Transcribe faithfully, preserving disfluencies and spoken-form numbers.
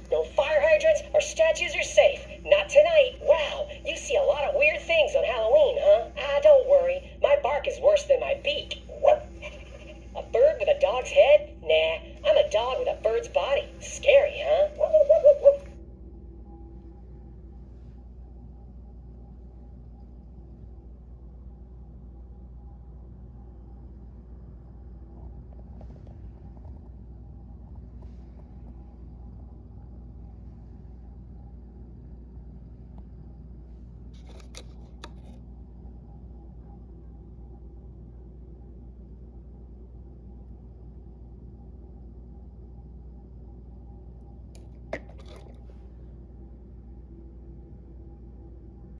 No fire hydrants or statues are safe. Not tonight. Wow, you see a lot of weird things on Halloween, huh? Ah, don't worry. My bark is worse than my beak. A bird with a dog's head? Nah, I'm a dog with a bird's body. Scary, huh?